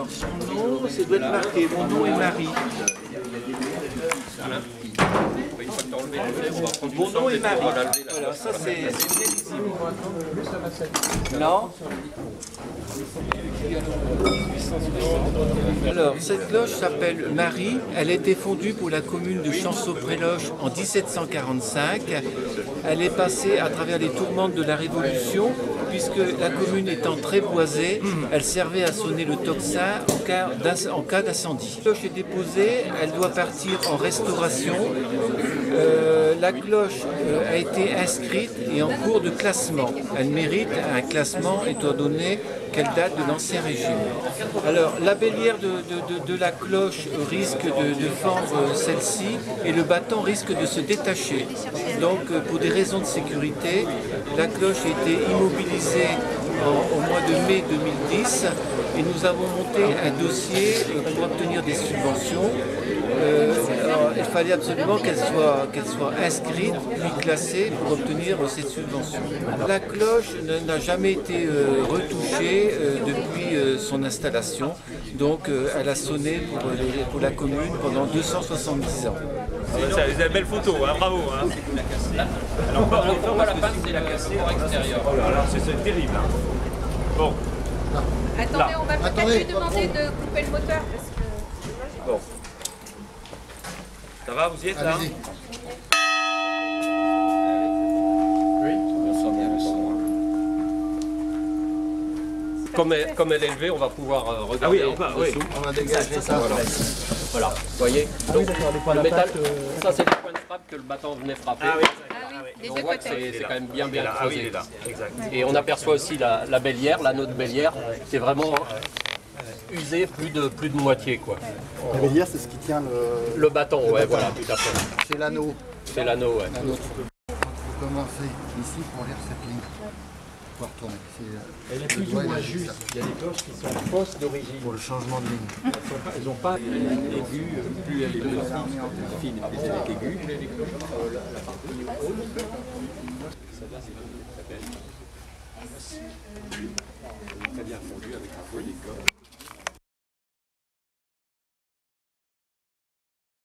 Alors, son nom, ça doit être marqué. Mon nom est Marie. Mon nom est Marie. Voilà, ça c'est bien lisible. Non. Alors, cette cloche s'appelle Marie. Elle a été fondue pour la commune de Chanceau-Préloche en 1745. Elle est passée à travers les tourmentes de la Révolution, puisque la commune étant très boisée, elle servait à sonner le tocsin en cas d'incendie. La cloche est déposée, elle doit partir en restauration. La cloche a été inscrite et en cours de classement. Elle mérite un classement étant donné qu'elle date de l'Ancien Régime. Alors, la bélière de la cloche risque de fendre celle-ci et le bâton risque de se détacher. Donc, pour des raisons de sécurité, la cloche a été immobilisée au mois de mai 2010 et nous avons monté un dossier pour obtenir des subventions. Il fallait absolument qu'elle soit inscrite puis classée pour obtenir cette subvention. La cloche n'a jamais été retouchée depuis son installation, donc elle a sonné pour la commune pendant 270 ans. C'est une belle photo, hein, bravo. Hein. Alors, on va la pince et la casser à l'extérieur. Oh là là, c'est terrible. Hein. Bon. Attendez, là. On va peut-être lui demander de couper le moteur parce que... Bon. Ça va, vous y êtes là? Oui, on sent bien le son. Comme elle est élevée, on va pouvoir regarder dessous. On va dégager ça. Voilà, vous voyez. Donc, le métal, ça c'est le point de frappe que le bâton venait frapper. Ah oui, on voit que c'est quand même bien creusé. Et on aperçoit aussi la bélière, l'anneau de bélière, qui est vraiment usé plus de moitié, quoi. La bélière, c'est ce qui tient le bâton, ouais, voilà, tout à fait. C'est l'anneau. C'est l'anneau, ouais. Il faut commencer ici pour lire cette ligne. Pour retourner. Elle est plus ou moins juste. Il y a des cloches qui sont fausses d'origine. Pour le changement de ligne. Elles n'ont pas aigu, plus elle est fine, plus elle est aiguë. Très bien fondu avec un peu d'écorce.